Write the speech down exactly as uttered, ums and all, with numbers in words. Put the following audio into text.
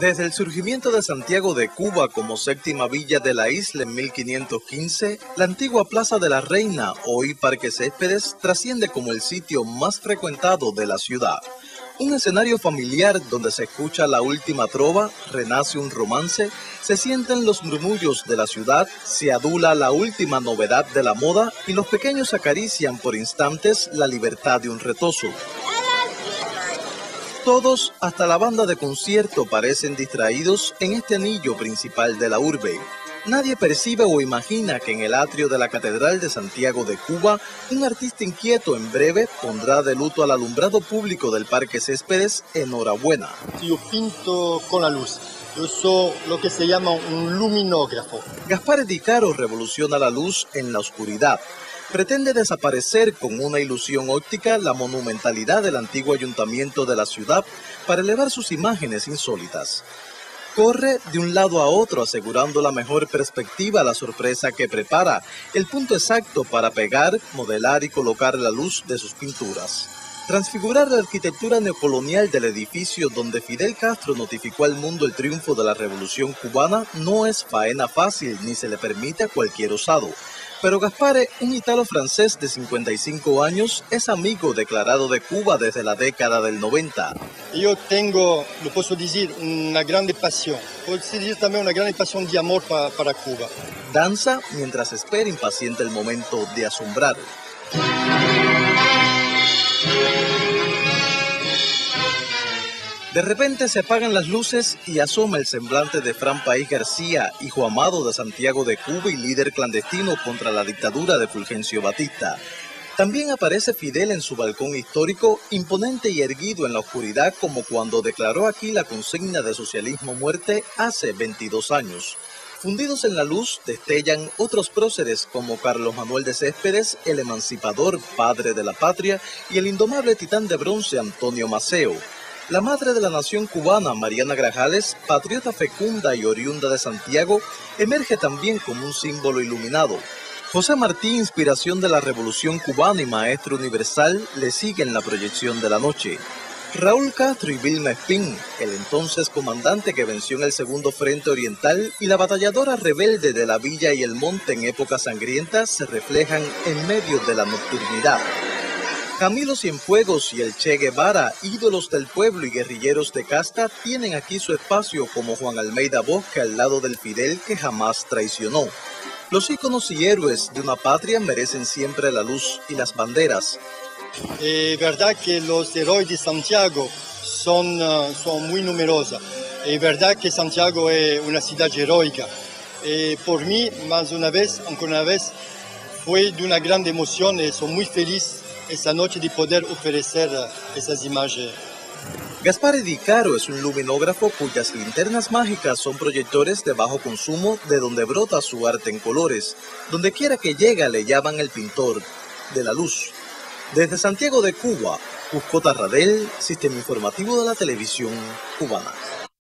Desde el surgimiento de Santiago de Cuba como séptima villa de la isla en mil quinientos quince, la antigua Plaza de la Reina, hoy Parque Céspedes, trasciende como el sitio más frecuentado de la ciudad. Un escenario familiar donde se escucha la última trova, renace un romance, se sienten los murmullos de la ciudad, se adula la última novedad de la moda y los pequeños acarician por instantes la libertad de un retozo. Todos, hasta la banda de concierto, parecen distraídos en este anillo principal de la urbe. Nadie percibe o imagina que en el atrio de la Catedral de Santiago de Cuba, un artista inquieto en breve pondrá de luto al alumbrado público del Parque Céspedes enhorabuena. Yo pinto con la luz. Yo soy lo que se llama un luminógrafo. Gaspar Di Caro revoluciona la luz en la oscuridad. Pretende desaparecer con una ilusión óptica la monumentalidad del antiguo ayuntamiento de la ciudad para elevar sus imágenes insólitas. Corre de un lado a otro asegurando la mejor perspectiva a la sorpresa que prepara, el punto exacto para pegar, modelar y colocar la luz de sus pinturas. Transfigurar la arquitectura neocolonial del edificio donde Fidel Castro notificó al mundo el triunfo de la Revolución Cubana no es faena fácil ni se le permite a cualquier osado. Pero Gaspare, un italo-francés de cincuenta y cinco años, es amigo declarado de Cuba desde la década del noventa. Yo tengo, lo puedo decir, una grande pasión. Puedo decir también una grande pasión de amor para, para Cuba. Danza mientras espera impaciente el momento de asombrar. De repente se apagan las luces y asoma el semblante de Fran País García, hijo amado de Santiago de Cuba y líder clandestino contra la dictadura de Fulgencio Batista. También aparece Fidel en su balcón histórico, imponente y erguido en la oscuridad como cuando declaró aquí la consigna de socialismo muerte hace veintidós años. Fundidos en la luz, destellan otros próceres como Carlos Manuel de Céspedes, el emancipador, padre de la patria, y el indomable titán de bronce Antonio Maceo. La madre de la nación cubana, Mariana Grajales, patriota fecunda y oriunda de Santiago, emerge también como un símbolo iluminado. José Martí, inspiración de la Revolución Cubana y maestro universal, le sigue en la proyección de la noche. Raúl Castro y Vilma Espín, el entonces comandante que venció en el Segundo Frente Oriental, y la batalladora rebelde de la Villa y el Monte en época sangrienta, se reflejan en medio de la nocturnidad. Camilo Cienfuegos y el Che Guevara, ídolos del pueblo y guerrilleros de casta, tienen aquí su espacio como Juan Almeida Bosque al lado del Fidel que jamás traicionó. Los íconos y héroes de una patria merecen siempre la luz y las banderas. Es verdad que los héroes de Santiago son, uh, son muy numerosos. Es verdad que Santiago es una ciudad heroica. Eh, por mí, más una vez, aunque una vez, fue de una gran emoción y soy muy feliz esa noche de poder ofrecer esas imágenes. Gaspar Di Caro es un luminógrafo cuyas linternas mágicas son proyectores de bajo consumo de donde brota su arte en colores. Donde quiera que llega le llaman el pintor de la luz. Desde Santiago de Cuba, Cusco Tarradel, Sistema Informativo de la Televisión Cubana.